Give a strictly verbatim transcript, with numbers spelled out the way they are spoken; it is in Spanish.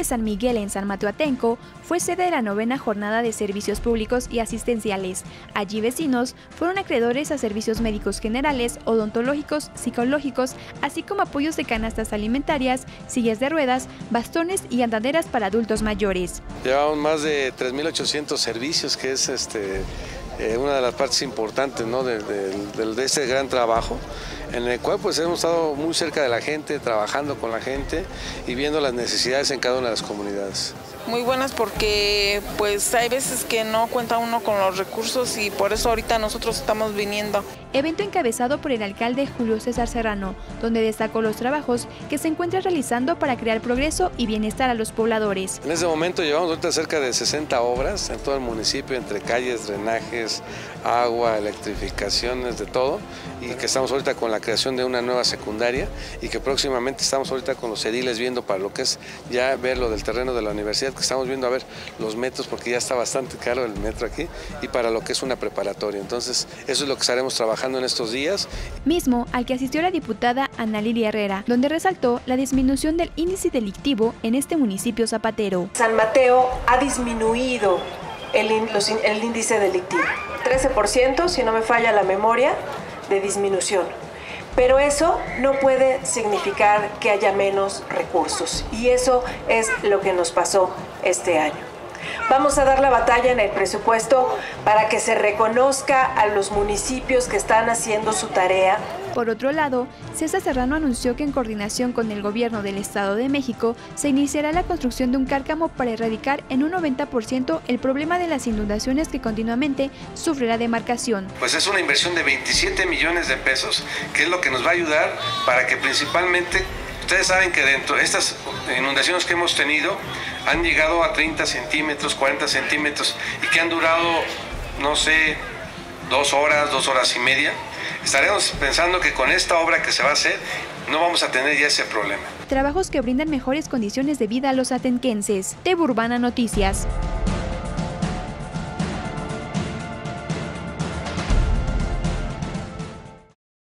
San Miguel en San Mateo Atenco fue sede de la novena jornada de servicios públicos y asistenciales. Allí vecinos fueron acreedores a servicios médicos generales, odontológicos, psicológicos, así como apoyos de canastas alimentarias, sillas de ruedas, bastones y andaderas para adultos mayores. Llevamos más de tres mil ochocientos servicios, que es este, eh, una de las partes importantes, ¿no? de, de, de este gran trabajo, en el cual pues hemos estado muy cerca de la gente, trabajando con la gente y viendo las necesidades en cada una de las comunidades. Muy buenas porque pues hay veces que no cuenta uno con los recursos y por eso ahorita nosotros estamos viniendo. Evento encabezado por el alcalde Julio César Serrano, donde destacó los trabajos que se encuentra realizando para crear progreso y bienestar a los pobladores. En este momento llevamos ahorita cerca de sesenta obras en todo el municipio, entre calles, drenajes, agua, electrificaciones, de todo, y que estamos ahorita con la creación de una nueva secundaria y que próximamente estamos ahorita con los ediles viendo para lo que es ya ver lo del terreno de la universidad, que estamos viendo a ver los metros porque ya está bastante caro el metro aquí, y para lo que es una preparatoria. Entonces eso es lo que estaremos trabajando en estos días. Mismo al que asistió la diputada Ana Lilia Herrera, donde resaltó la disminución del índice delictivo en este municipio zapatero. San Mateo ha disminuido el, los, el índice delictivo, trece por ciento si no me falla la memoria de disminución. Pero eso no puede significar que haya menos recursos, y eso es lo que nos pasó este año. Vamos a dar la batalla en el presupuesto para que se reconozca a los municipios que están haciendo su tarea. Por otro lado, César Serrano anunció que en coordinación con el gobierno del Estado de México se iniciará la construcción de un cárcamo para erradicar en un noventa por ciento el problema de las inundaciones que continuamente sufre la demarcación. Pues es una inversión de veintisiete millones de pesos, que es lo que nos va a ayudar para que principalmente, ustedes saben que dentro de estas inundaciones que hemos tenido han llegado a treinta centímetros, cuarenta centímetros y que han durado, no sé, dos horas, dos horas y media. Estaremos pensando que con esta obra que se va a hacer no vamos a tener ya ese problema. Trabajos que brindan mejores condiciones de vida a los atenquenses. T V Urbana Noticias.